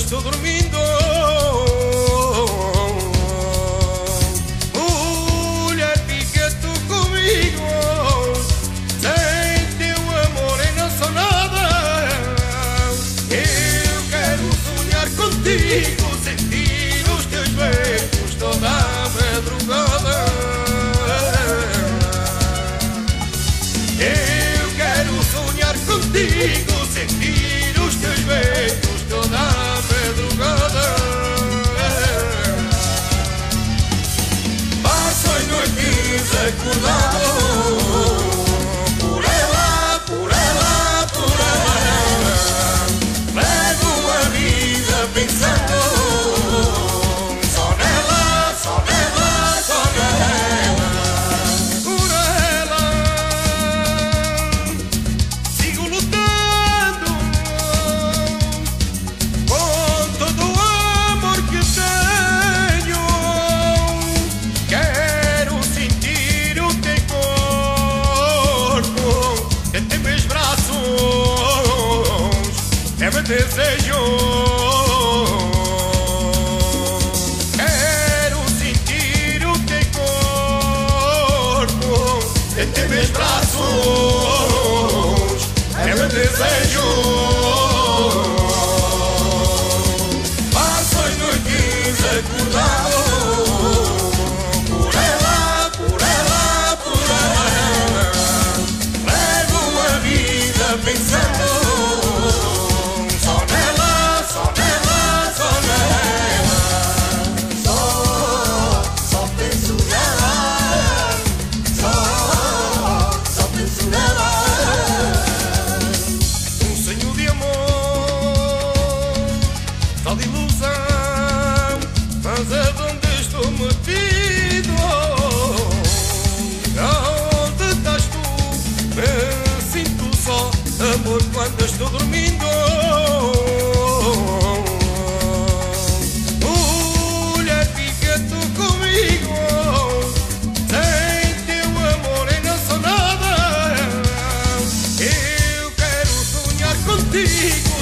estou dormindo. Mulher, fica tu comigo. Sem teu amor eu não sou nada. Eu quero sonhar contigo, sentir os teus beijos toda a madrugada. Eu quero sonhar contigo, sentir os teus beijos toda a madrugada. Passo as noites acordado por ela, por ela, por ela. Levo a vida pensando só nela, só nela, só nela. Por ela sigo lutando com todo o amor que tenho. Quero sentir o teu corpo entre meus braços. É meu desejo. Quero sentir o teu corpo entre meus braços. É meu desejo. Passo as noites acordado por ela, por ela, por ela. Levo a vida pensando só nela, só nela, só nela. Só penso nela. Só penso nela. Um sonho de amor, só de ilusão, mas aonde estou metido? Onde estás tu? Me sinto só, amor, quando estou dormindo. Mulher, fica tu comigo. Sem teu amor eu não sou nada. Eu quero sonhar contigo,